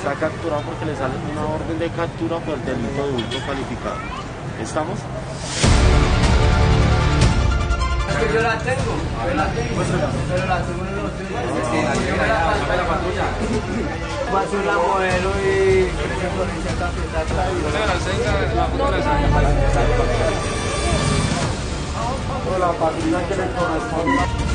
está capturado porque le sale una orden de captura por delito de hurto calificado. ¿Estamos? Yo la tengo, pero la tengo en los la patrulla. Paso la modelo y con esa La patrulla que le corresponde.